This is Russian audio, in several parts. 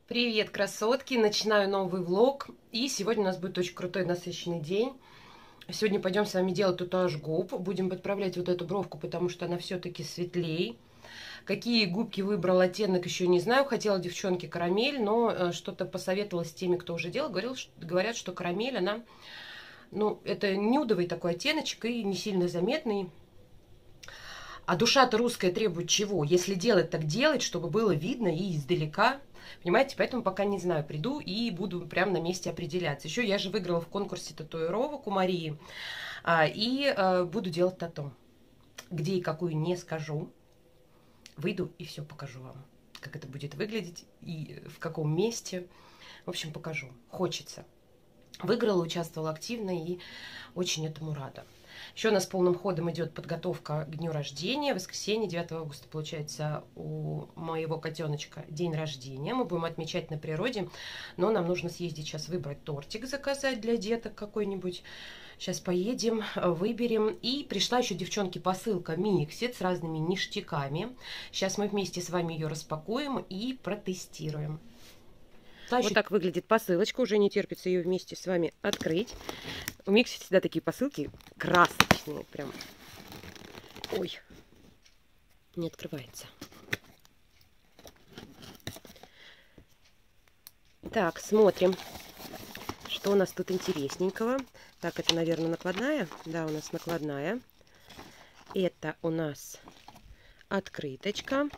Привет, красотки! Начинаю новый влог. И сегодня у нас будет очень крутой, насыщенный день. Сегодня пойдем с вами делать татуаж губ. Будем подправлять вот эту бровку, потому что она все-таки светлей. Какие губки выбрал оттенок, еще не знаю. Хотела девчонки карамель, но что-то посоветовалась с теми, кто уже делал. Говорят, что карамель, она, это нюдовый такой оттеночек и не сильно заметный. А душа-то русская требует чего? Если делать, так делать, чтобы было видно и издалека. Понимаете, поэтому пока не знаю, приду и буду прямо на месте определяться. Еще я же выиграла в конкурсе татуировок у Марии. Буду делать тату. Где и какую не скажу. Выйду и все покажу вам. Как это будет выглядеть и в каком месте. В общем, покажу. Хочется. Выиграла, участвовала активно и очень этому рада. Еще у нас полным ходом идет подготовка к дню рождения. В воскресенье, 9 августа, получается, у моего котеночка день рождения. Мы будем отмечать на природе, но нам нужно съездить сейчас выбрать тортик, заказать для деток какой-нибудь. Сейчас поедем, выберем. И пришла еще, девчонки, посылка Mixit с разными ништяками. Сейчас мы вместе с вами ее распакуем и протестируем. Вот так выглядит посылочка. Уже не терпится ее вместе с вами открыть. У Mixit всегда такие посылки красочные. Прям. Ой. Не открывается. Так, смотрим, что у нас тут интересненького. Так, это, наверное, накладная. Да, у нас накладная. Это у нас открыточка.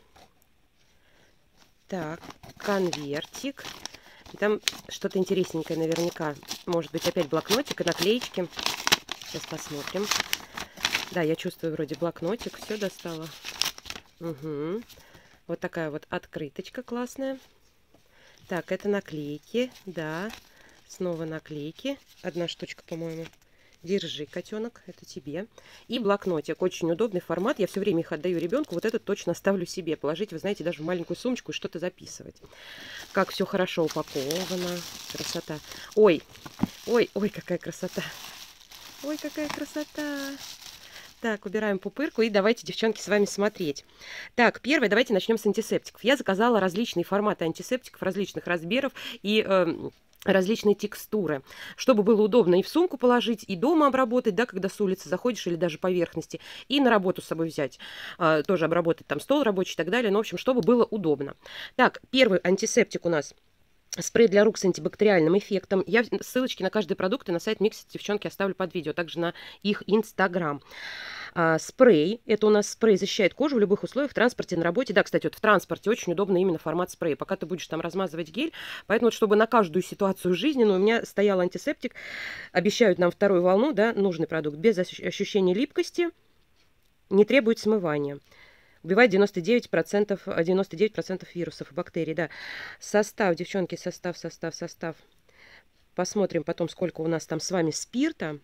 Так, конвертик. И там что-то интересненькое наверняка. Может быть, опять блокнотик и наклеечки. Сейчас посмотрим. Да, я чувствую вроде блокнотик. Все достала. Угу. Вот такая вот открыточка классная. Так, это наклейки. Да, снова наклейки. Одна штучка, по-моему. Держи, котенок, это тебе. И блокнотик. Очень удобный формат. Я все время их отдаю ребенку. Вот этот точно оставлю себе. Положить, вы знаете, даже в маленькую сумочку и что-то записывать. Как все хорошо упаковано. Красота. Ой, ой, ой, какая красота. Ой, какая красота. Так, убираем пупырку и давайте, девчонки, с вами смотреть. Так, первое, давайте начнем с антисептиков. Я заказала различные форматы антисептиков, различных размеров и различные текстуры, чтобы было удобно и в сумку положить, и дома обработать, да, когда с улицы заходишь или даже поверхности, и на работу с собой взять, тоже обработать там стол рабочий и так далее, ну, в общем, чтобы было удобно. Так, первый антисептик у нас. Спрей для рук с антибактериальным эффектом. Я ссылочки на каждый продукт и на сайт Mixit, девчонки, оставлю под видео, также на их Инстаграм. Спрей. Это у нас спрей защищает кожу в любых условиях, в транспорте, на работе. Да, кстати, вот в транспорте очень удобно именно формат спрея. Пока ты будешь там размазывать гель. Поэтому, вот, чтобы на каждую ситуацию жизненную у меня стоял антисептик. Обещают нам вторую волну, да, нужный продукт. Без ощущения липкости. Не требует смывания. Убивает 99% вирусов и бактерий, да. Состав, девчонки, состав. Посмотрим потом, сколько у нас там с вами спирта.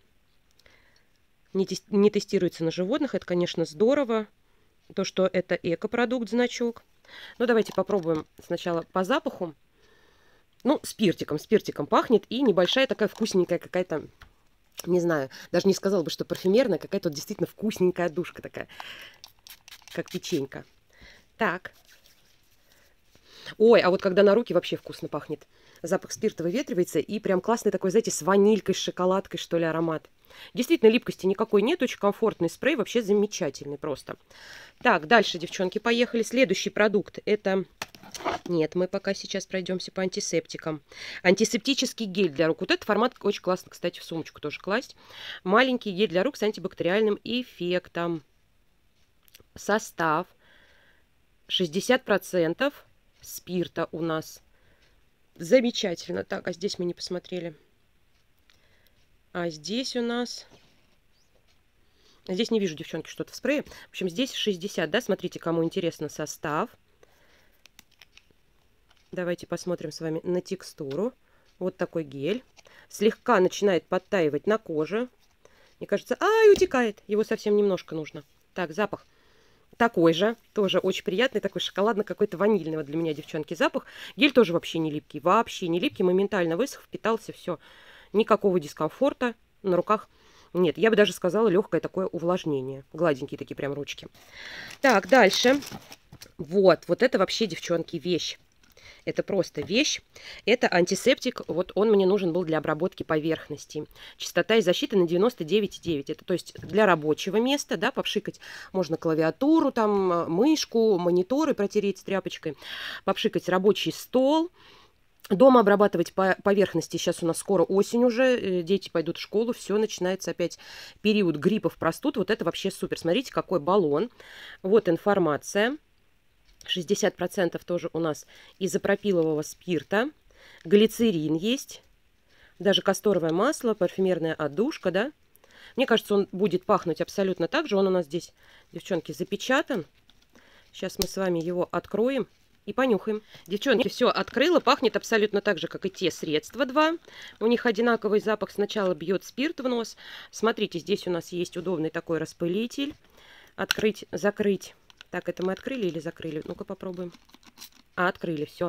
Не тестируется на животных, это, конечно, здорово. То, что это экопродукт, значок. Ну, давайте попробуем сначала по запаху. Ну, спиртиком пахнет. И небольшая такая вкусненькая какая-то, не знаю, даже не сказала бы, что парфюмерная, какая-то вот действительно вкусненькая душка такая. Как печенька. Так. Ой, а вот когда на руки вообще вкусно пахнет. Запах спирта выветривается. И прям классный такой, знаете, с ванилькой, с шоколадкой, что ли, аромат. Действительно, липкости никакой нет. Очень комфортный спрей. Вообще замечательный просто. Так, дальше, девчонки, поехали. Следующий продукт. Это... Нет, мы пока сейчас пройдемся по антисептикам. Антисептический гель для рук. Вот этот формат очень классно, кстати, в сумочку тоже класть. Маленький гель для рук с антибактериальным эффектом. Состав 60% спирта у нас. Замечательно. Так, а здесь мы не посмотрели. А здесь у нас... Здесь не вижу, девчонки, что-то в спрее. В общем, здесь 60, да? Смотрите, кому интересно состав. Давайте посмотрим с вами на текстуру. Вот такой гель. Слегка начинает подтаивать на коже. Мне кажется, ай, утекает. Его совсем немножко нужно. Так, запах. Такой же, тоже очень приятный, такой шоколадно какой-то ванильный вот для меня, девчонки, запах. Гель тоже вообще не липкий, моментально высох, впитался, все. Никакого дискомфорта на руках нет. Я бы даже сказала легкое такое увлажнение. Гладенькие такие прям ручки. Так, дальше. Вот это вообще, девчонки, вещь. Это просто вещь. Это антисептик. Вот он мне нужен был для обработки поверхности. Частота и защита на 99,9. Это то есть для рабочего места, да, попшикать можно клавиатуру, там, мышку, мониторы протереть с тряпочкой, попшикать рабочий стол. Дома обрабатывать по поверхности. Сейчас у нас скоро осень уже, дети пойдут в школу, все, начинается опять период гриппов, простуд. Вот это вообще супер. Смотрите, какой баллон. Вот информация. 60% тоже у нас изопропилового спирта. Глицерин есть. Даже касторовое масло, парфюмерная отдушка, да. Мне кажется, он будет пахнуть абсолютно так же. Он у нас здесь, девчонки, запечатан. Сейчас мы с вами его откроем и понюхаем. Девчонки, все открыла, пахнет абсолютно так же, как и те средства два. У них одинаковый запах. Сначала бьет спирт в нос. Смотрите, здесь у нас есть удобный такой распылитель. Открыть, закрыть. Так, это мы открыли или закрыли? Ну-ка попробуем. А, открыли, все.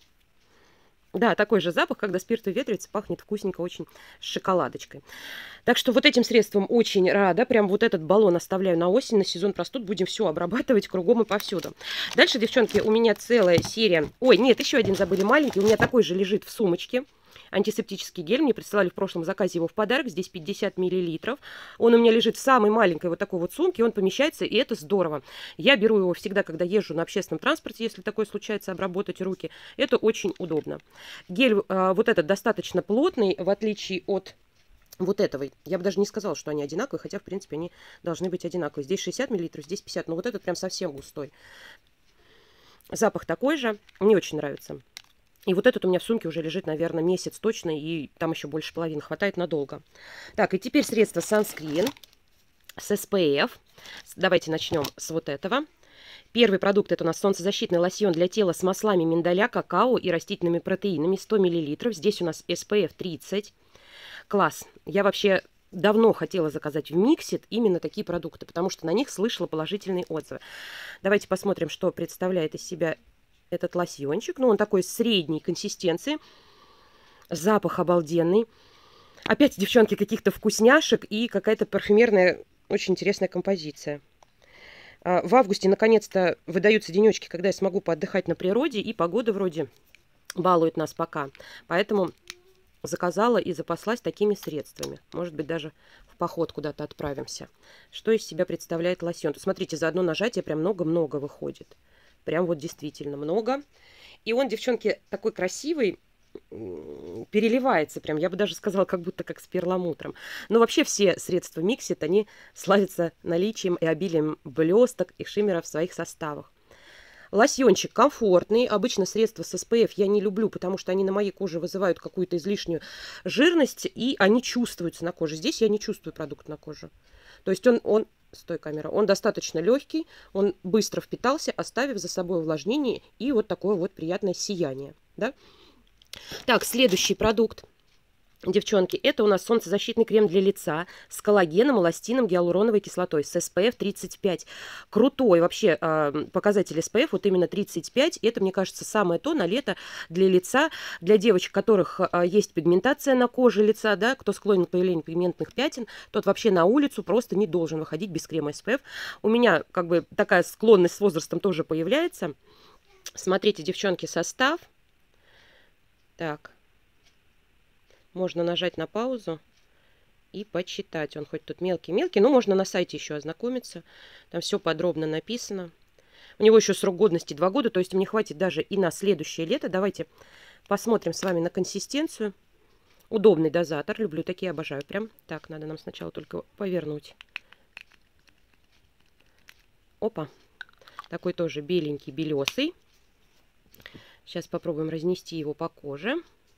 Да, такой же запах, когда спирт выветривается, пахнет вкусненько очень с шоколадочкой. Так что вот этим средством очень рада. Прям вот этот баллон оставляю на осень, на сезон простуд. Будем все обрабатывать кругом и повсюду. Дальше, девчонки, у меня целая серия... Ой, нет, еще один забыли, маленький. У меня такой же лежит в сумочке. Антисептический гель. Мне присылали в прошлом заказе его в подарок. Здесь 50 миллилитров. Он у меня лежит в самой маленькой вот такой вот сумке. Он помещается, и это здорово. Я беру его всегда, когда езжу на общественном транспорте, если такое случается, обработать руки. Это очень удобно. Гель вот этот достаточно плотный, в отличие от вот этого. Я бы даже не сказала, что они одинаковые, хотя, в принципе, они должны быть одинаковые. Здесь 60 миллилитров, здесь 50. Но вот этот прям совсем густой. Запах такой же. Мне очень нравится. И вот этот у меня в сумке уже лежит, наверное, месяц точно, и там еще больше половины, хватает надолго. Так, и теперь средство Sunscreen с SPF. Давайте начнем с вот этого. Первый продукт — это у нас солнцезащитный лосьон для тела с маслами миндаля, какао и растительными протеинами, 100 мл. Здесь у нас SPF 30. Класс. Я вообще давно хотела заказать в Миксит именно такие продукты, потому что на них слышала положительные отзывы. Давайте посмотрим, что представляет из себя этот лосьончик. Ну, он такой средней консистенции. Запах обалденный. Опять, девчонки, каких-то вкусняшек и какая-то парфюмерная, очень интересная композиция. В августе, наконец-то, выдаются денечки, когда я смогу поотдыхать на природе. И погода вроде балует нас пока. Поэтому заказала и запаслась такими средствами. Может быть, даже в поход куда-то отправимся. Что из себя представляет лосьон? Смотрите, за одно нажатие прям много-много выходит. Прям вот действительно много. И он, девчонки, такой красивый, переливается прям. Я бы даже сказала, как будто как с перламутром. Но вообще все средства Миксит, они славятся наличием и обилием блесток и шиммеров в своих составах. Лосьончик комфортный. Обычно средства с SPF я не люблю, потому что они на моей коже вызывают какую-то излишнюю жирность, и они чувствуются на коже. Здесь я не чувствую продукт на коже. То есть он стой, камера, он достаточно легкий, он быстро впитался, оставив за собой увлажнение и вот такое вот приятное сияние. Да? Так, следующий продукт, девчонки, это у нас солнцезащитный крем для лица с коллагеном, эластином, гиалуроновой кислотой с SPF 35. Крутой вообще показатель SPF, вот именно 35. Это, мне кажется, самое то на лето для лица, для девочек, у которых есть пигментация на коже лица, да, кто склонен к появлению пигментных пятен, тот вообще на улицу просто не должен выходить без крема SPF. У меня как бы такая склонность с возрастом тоже появляется. Смотрите, девчонки, состав. Так. Можно нажать на паузу и почитать. Он хоть тут мелкий-мелкий, но можно на сайте еще ознакомиться. Там все подробно написано. У него еще срок годности 2 года, то есть мне хватит даже и на следующее лето. Давайте посмотрим с вами на консистенцию. Удобный дозатор. Люблю такие, обожаю прям. Так, надо нам сначала только повернуть. Опа. Такой тоже беленький, белесый. Сейчас попробуем разнести его по коже.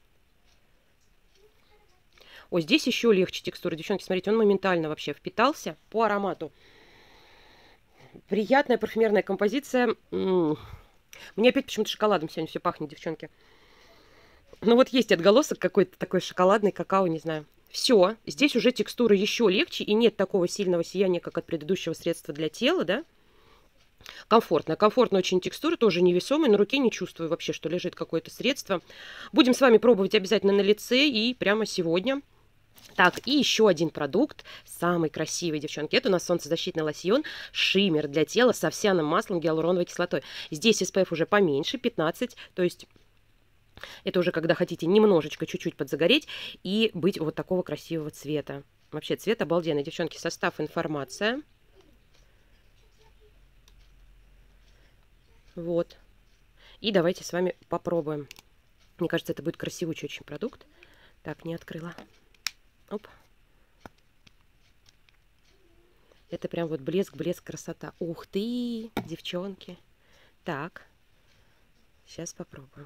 О, здесь еще легче текстура. Девчонки, смотрите, он моментально вообще впитался по аромату. Приятная парфюмерная композиция. Мне опять почему-то шоколадом сегодня все пахнет, девчонки. Ну вот есть отголосок какой-то такой шоколадный, какао, не знаю. Все, здесь уже текстура еще легче и нет такого сильного сияния, как от предыдущего средства для тела, да? Комфортно. Комфортно очень текстура, тоже невесомая. На руке не чувствую вообще, что лежит какое-то средство. Будем с вами пробовать обязательно на лице и прямо сегодня. Так, и еще один продукт, самый красивый, девчонки. Это у нас солнцезащитный лосьон шиммер для тела с овсяным маслом, гиалуроновой кислотой. Здесь SPF уже поменьше, 15, то есть это уже когда хотите немножечко, чуть-чуть подзагореть и быть вот такого красивого цвета. Вообще цвет обалденный, девчонки. Состав, информация. Вот. И давайте с вами попробуем. Мне кажется, это будет красивый очень продукт. Так, не открыла. Оп. Это прям вот блеск, блеск, красота. Ух ты, девчонки. Так. Сейчас попробуем.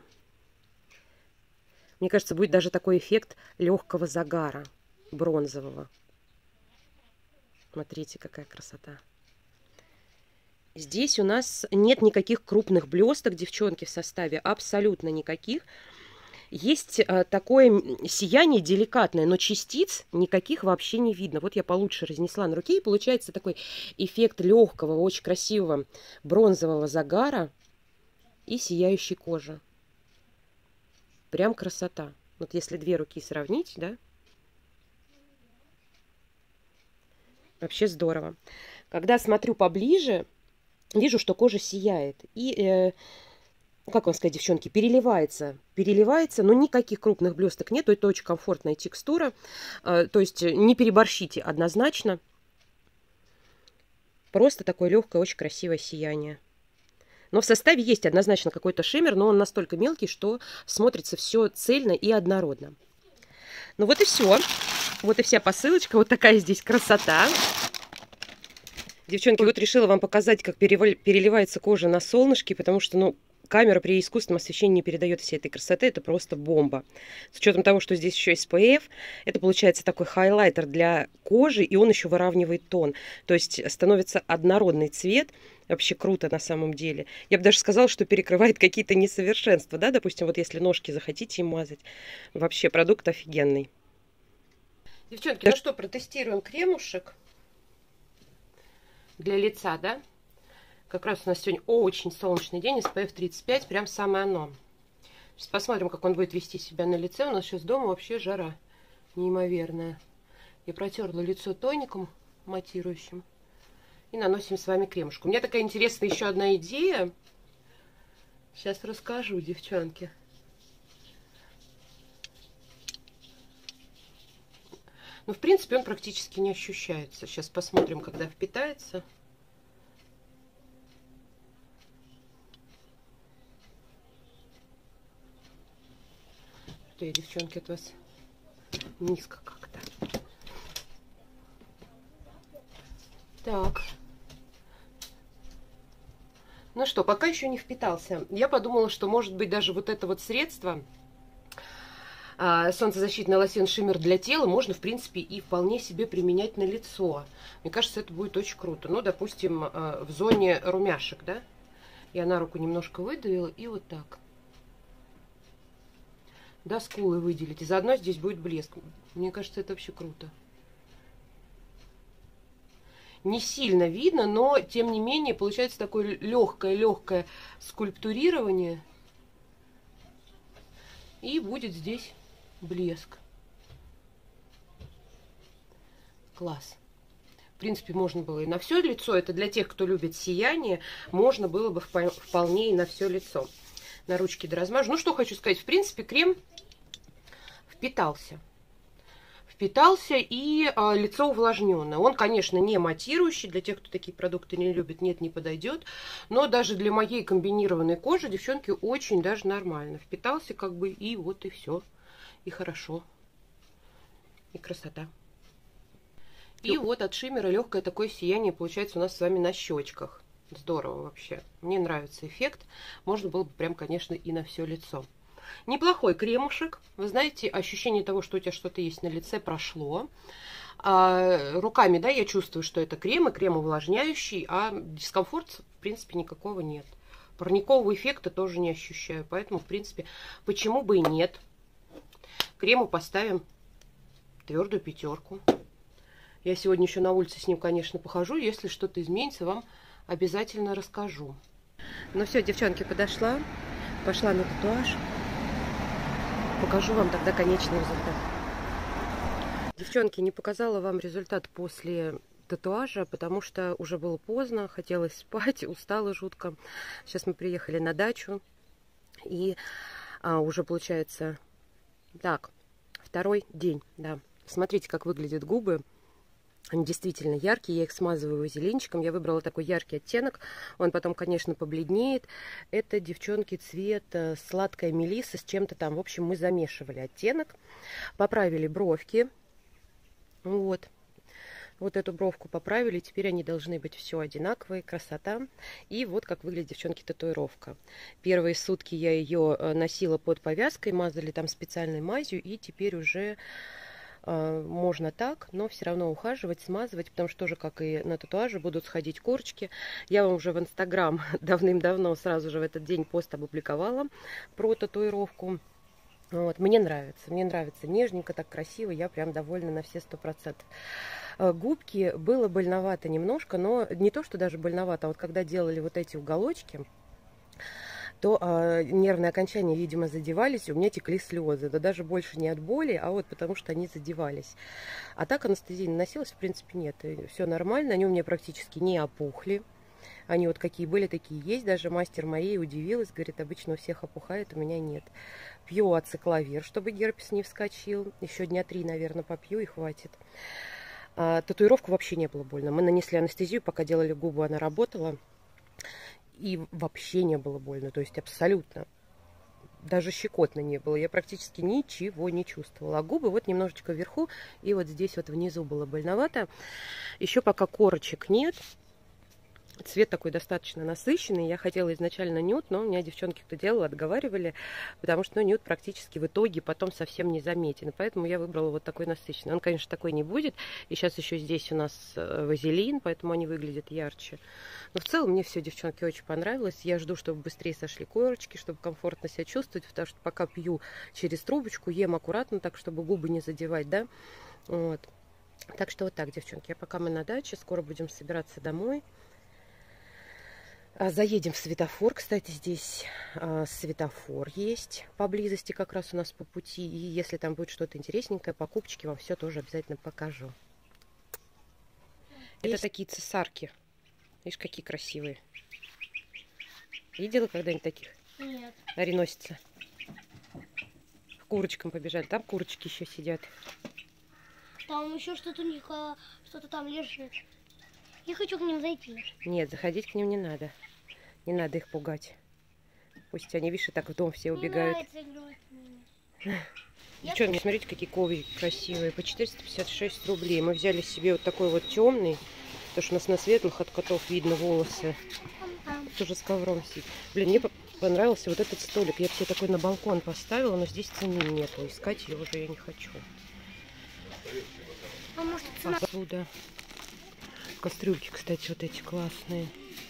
Мне кажется, будет даже такой эффект легкого загара, бронзового. Смотрите, какая красота. Здесь у нас нет никаких крупных блесток, девчонки, в составе. Абсолютно никаких. Есть такое сияние деликатное, но частиц никаких вообще не видно. Вот я получше разнесла на руке, и получается такой эффект легкого, очень красивого бронзового загара и сияющей кожи. Прям красота. Вот если две руки сравнить, да? Вообще здорово. Когда смотрю поближе, вижу, что кожа сияет. И, как вам сказать, девчонки, переливается. Переливается, но никаких крупных блесток нет. Это очень комфортная текстура. То есть не переборщите однозначно. Просто такое легкое, очень красивое сияние. Но в составе есть однозначно какой-то шиммер, но он настолько мелкий, что смотрится все цельно и однородно. Ну вот и все. Вот и вся посылочка. Вот такая здесь красота. Девчонки, вот решила вам показать, как переливается кожа на солнышке, потому что, ну, камера при искусственном освещении не передает всей этой красоты. Это просто бомба. С учетом того, что здесь еще SPF, это получается такой хайлайтер для кожи, и он еще выравнивает тон. То есть становится однородный цвет. Вообще круто на самом деле. Я бы даже сказала, что перекрывает какие-то несовершенства, да, допустим, вот если ножки захотите им мазать. Вообще продукт офигенный. Девчонки, ну что, протестируем кремушек для лица, да? Как раз у нас сегодня очень солнечный день, SPF 35, прям самое оно. Сейчас посмотрим, как он будет вести себя на лице. У нас сейчас дома вообще жара неимоверная. Я протерла лицо тоником матирующим. И наносим с вами кремушку. У меня такая интересная еще одна идея. Сейчас расскажу, девчонки. Ну, в принципе, он практически не ощущается. Сейчас посмотрим, когда впитается. Что я, девчонки, от вас низко как-то. Так. Ну что, пока еще не впитался. Я подумала, что может быть даже вот это вот средство, солнцезащитный лосьон шиммер для тела, можно в принципе и вполне себе применять на лицо. Мне кажется, это будет очень круто. Ну, допустим, в зоне румяшек, да? Я на руку немножко выдавила и вот так. До скулы выделить. И заодно здесь будет блеск. Мне кажется, это вообще круто. Не сильно видно, но тем не менее получается такое легкое скульптурирование. И будет здесь блеск. Класс. В принципе, можно было и на все лицо. Это для тех, кто любит сияние. Можно было бы вполне и на все лицо. На ручки доразмажу. Ну, что хочу сказать. В принципе, крем впитался. Впитался, и лицо увлажненное. Он, конечно, не матирующий. Для тех, кто такие продукты не любит, нет, не подойдет. Но даже для моей комбинированной кожи, девчонки, очень даже нормально. Впитался как бы, и вот и все. И хорошо. И красота. И вот от шиммера легкое такое сияние получается у нас с вами на щечках. Здорово вообще. Мне нравится эффект. Можно было бы прям, конечно, и на все лицо. Неплохой кремушек. Вы знаете, ощущение того, что у тебя что-то есть на лице, прошло. Руками, да, я чувствую, что это крем, и крем увлажняющий, а дискомфорт, в принципе, никакого нет. Парникового эффекта тоже не ощущаю, поэтому, в принципе, почему бы и нет. Крему поставим твердую 5. Я сегодня еще на улице с ним, конечно, похожу. Если что-то изменится, вам обязательно расскажу. Ну все, девчонки, пошла на татуаж. Покажу вам тогда конечный результат. Девчонки, не показала вам результат после татуажа, потому что уже было поздно, хотелось спать, устала жутко. Сейчас мы приехали на дачу, и уже получается, так, второй день, да. Смотрите, как выглядят губы. Они действительно яркие, я их смазываю вазелинчиком. Я выбрала такой яркий оттенок. Он потом, конечно, побледнеет. Это, девчонки, цвет сладкая мелисса с чем-то там. В общем, мы замешивали оттенок. Поправили бровки. Вот. Вот эту бровку поправили. Теперь они должны быть все одинаковые. Красота. И вот как выглядит, девчонки, татуировка. Первые сутки я ее носила под повязкой. Мазали там специальной мазью. И теперь уже... можно так, но все равно ухаживать, смазывать, потому что тоже, как и на татуаже, будут сходить корочки. Я вам уже в Инстаграм давным-давно сразу же в этот день пост опубликовала про татуировку. Вот, мне нравится нежненько, так красиво, я прям довольна на все 100%. Губки было больновато немножко, но не то, что даже больновато, а вот когда делали вот эти уголочки, то нервные окончания, видимо, задевались, и у меня текли слезы. Да даже больше не от боли, а вот потому что они задевались. А так анестезия наносилась, в принципе, нет. Все нормально, они у меня практически не опухли. Они вот какие были, такие есть. Даже мастер моей удивилась, говорит, обычно у всех опухает, у меня нет. Пью ацикловир, чтобы герпес не вскочил. Еще дня 3, наверное, попью и хватит. Татуировку вообще не было больно. Мы нанесли анестезию, пока делали губы, она работала. И вообще не было больно, то есть абсолютно. Даже щекотно не было. Я практически ничего не чувствовала. А губы вот немножечко вверху, и вот здесь вот внизу было больновато. Еще пока корочек нет. Цвет такой достаточно насыщенный. Я хотела изначально нюд, но у меня девчонки, кто делал, отговаривали, потому что нюд практически в итоге потом совсем не заметен. Поэтому я выбрала вот такой насыщенный. Он, конечно, такой не будет. И сейчас еще здесь у нас вазелин, поэтому они выглядят ярче. Но в целом мне все, девчонки, очень понравилось. Я жду, чтобы быстрее сошли корочки, чтобы комфортно себя чувствовать, потому что пока пью через трубочку, ем аккуратно, так, чтобы губы не задевать, да. Вот. Так что вот так, девчонки. А пока мы на даче, скоро будем собираться домой. Заедем в светофор. Кстати, здесь светофор есть поблизости, как раз у нас по пути. И если там будет что-то интересненькое, покупочки, вам все тоже обязательно покажу. Это такие цесарки. Видишь, какие красивые. Видела когда-нибудь таких? Нет. Ореносица. К курочкам побежали. Там курочки еще сидят. Там еще что-то у них, что-то там лежит. Я хочу к ним зайти. Нет, заходить к ним не надо. Не надо их пугать. Пусть они, видишь, и так в дом все убегают. Девчонки, смотрите, какие коврики красивые. По 456 рублей. Мы взяли себе вот такой вот темный. Потому что у нас на светлых от котов видно волосы. Тоже с ковром сидит. Блин, мне понравился вот этот столик. Я бы себе такой на балкон поставила, но здесь цены нету. Искать ее уже я не хочу. А может, цена... Посуда. Кастрюльки, кстати, вот эти классные.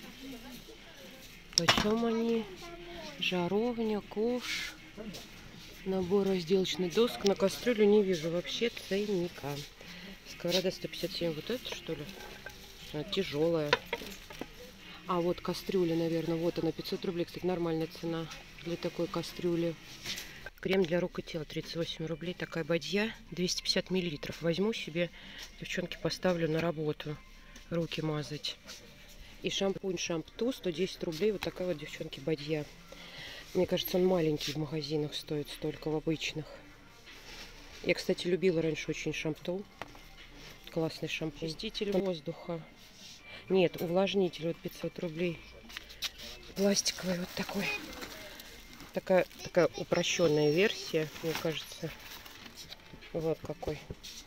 Почем они? Жаровня, ковш. Набор разделочных досок. На кастрюлю не вижу вообще ценника. Сковорода 157. Вот это, что ли? Она тяжелая. А вот кастрюля, наверное. Вот она, 500 рублей. Кстати, нормальная цена для такой кастрюли. Крем для рук и тела, 38 рублей. Такая бадья, 250 миллилитров. Возьму себе, девчонки, поставлю на работу. Руки мазать. И шампунь Шампту, 110 рублей. Вот такая вот, девчонки, бадья. Мне кажется, он маленький в магазинах стоит столько, в обычных. Я, кстати, любила раньше очень Шампту. Классный шампунь. Очиститель воздуха. Нет, увлажнитель, вот 500 рублей. Пластиковый вот такой. Такая упрощенная версия, мне кажется. Вот какой.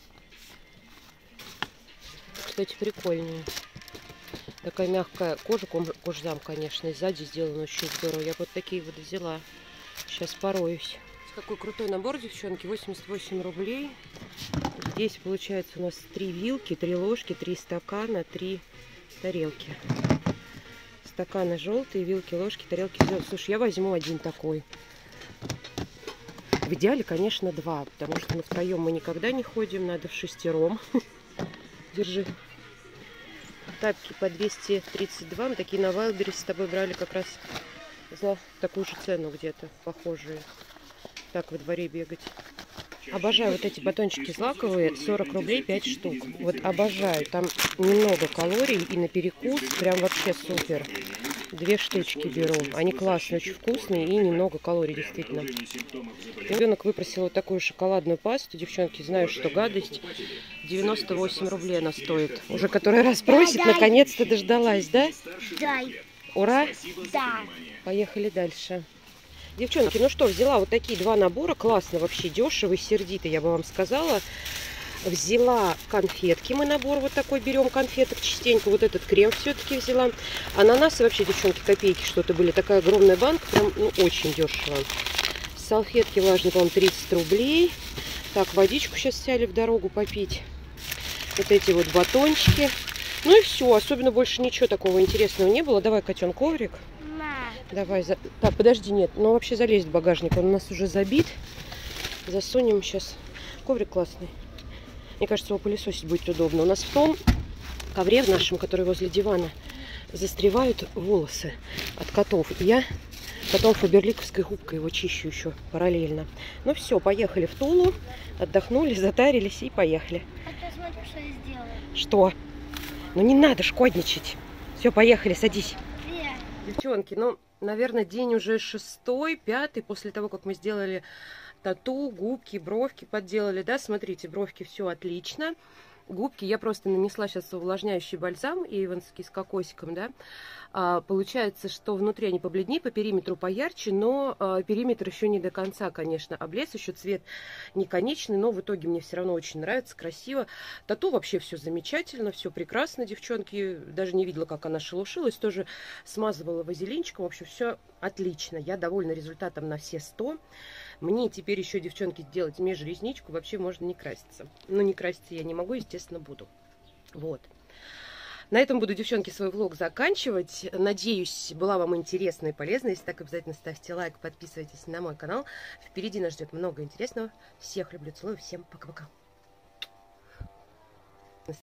Кстати, прикольная. Такая мягкая кожа, кожзам, конечно, и сзади сделано очень здорово. Я вот такие вот взяла. Сейчас пороюсь. Какой крутой набор, девчонки, 88 рублей. Здесь получается у нас 3 вилки, 3 ложки, 3 стакана, 3 тарелки. Стаканы желтые, вилки, ложки, тарелки зеленые. Слушай, я возьму один такой. В идеале, конечно, 2, потому что втроем мы никогда не ходим, надо в шестером. Держи. Тапки по 232. Мы такие на Wildberries с тобой брали как раз за такую же цену где-то, похожие. Так во дворе бегать. Обожаю вот эти батончики злаковые, 40 рублей 5 штук. Вот обожаю, там немного калорий и на перекус прям вообще супер. 2 штучки беру, они классные, очень вкусные и немного калорий действительно. Ребенок выпросил вот такую шоколадную пасту, девчонки, знаю, что гадость. 98 рублей она стоит. Уже который раз просит, наконец-то дождалась, да? Дай. Ура! Да. Поехали дальше. Девчонки, ну что, взяла вот такие 2 набора. Классно, вообще дешево и сердито, я бы вам сказала. Взяла конфетки, мы набор вот такой берем, конфеток частенько. Вот этот крем все-таки взяла. Ананасы вообще, девчонки, копейки что-то были. Такая огромная банка, прям ну, очень дешево. Салфетки влажные, по-моему, 30 рублей. Так, водичку сейчас взяли в дорогу попить. Вот эти вот батончики. Ну и все, особенно больше ничего такого интересного не было. Давай, котен, коврик. Давай, так, подожди, нет, ну вообще залезть в багажник, он у нас уже забит. Засунем сейчас. Коврик классный. Мне кажется, его пылесосить будет удобно. У нас в том ковре в нашем, который возле дивана, застревают волосы от котов. И я потом фаберликовской губкой его чищу еще параллельно. Ну все, поехали в Тулу, отдохнули, затарились и поехали. А ты смотри, что я сделала. Что? Ну не надо шкодничать. Все, поехали, садись. Девчонки, ну, наверное, день уже 6-й, 5-й, после того, как мы сделали тату, губки, бровки подделали, да, смотрите, бровки все отлично. Губки я просто нанесла сейчас увлажняющий бальзам эйвонский с кокосиком, да. Получается, что внутри они побледнее, по периметру поярче, но периметр еще не до конца, конечно, облез, еще цвет не конечный, но в итоге мне все равно очень нравится, красиво. Тату вообще все замечательно, все прекрасно, девчонки, даже не видела, как она шелушилась, тоже смазывала вазелинчиком, в общем, все отлично, я довольна результатом на все 100. Мне теперь еще, девчонки, сделать межресничку, вообще можно не краситься. Но не краситься я не могу, естественно, буду. Вот. На этом буду, девчонки, свой влог заканчивать. Надеюсь, была вам интересна и полезна. Если так, обязательно ставьте лайк, подписывайтесь на мой канал. Впереди нас ждет много интересного. Всех люблю, целую, всем пока-пока.